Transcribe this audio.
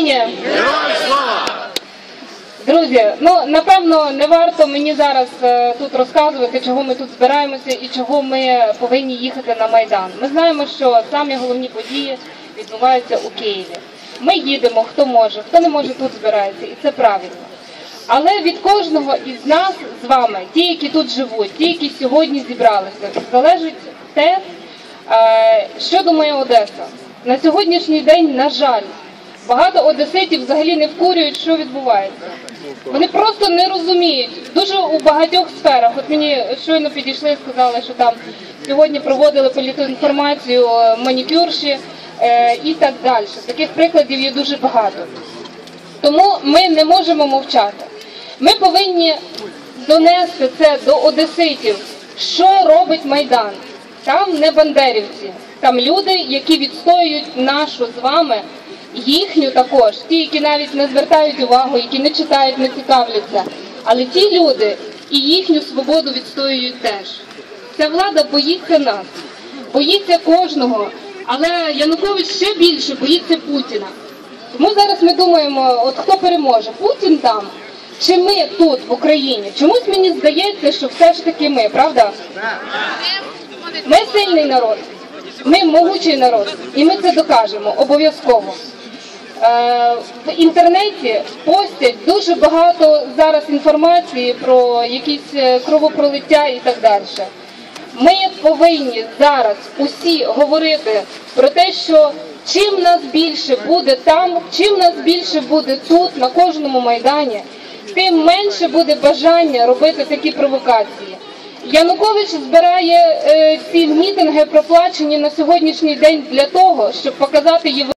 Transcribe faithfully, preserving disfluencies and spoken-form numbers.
Україні! Героям слава! Друзі, ну, напевно, не варто мені зараз е, тут розказувати, чого ми тут збираємося і чого ми повинні їхати на Майдан. Ми знаємо, що самі головні події відбуваються у Києві. Ми їдемо, хто може, хто не може, тут збирається, і це правильно. Але від кожного із нас з вами, ті, які тут живуть, ті, які сьогодні зібралися, залежить те, е, що думає Одеса. На сьогоднішній день, на жаль, багато одеситів взагалі не вкурюють, що відбувається. Вони просто не розуміють. Дуже у багатьох сферах. От мені щойно підійшли і сказали, що там сьогодні проводили політінформацію манікюрші е, і так далі. Таких прикладів є дуже багато. Тому ми не можемо мовчати. Ми повинні донести це до одеситів, що робить Майдан. Там не бандерівці, там люди, які відстоюють нашу з вами, їхню також, ті, які навіть не звертають увагу, які не читають, не цікавляться. Але ті люди і їхню свободу відстоюють теж. Ця влада боїться нас, боїться кожного, але Янукович ще більше боїться Путіна. Тому зараз ми думаємо, от хто переможе, Путін там чи ми тут, в Україні? Чомусь мені здається, що все ж таки ми, правда? Ми сильний народ, ми могучий народ, і ми це докажемо обов'язково. Е, в інтернеті постять дуже багато зараз інформації про якісь кровопролиття і так далі. Ми повинні зараз усі говорити про те, що чим нас більше буде там, чим нас більше буде тут, на кожному Майдані, тим менше буде бажання робити такі провокації. Янукович збирає е, ці мітинги проплачені на сьогоднішній день для того, щоб показати Європі,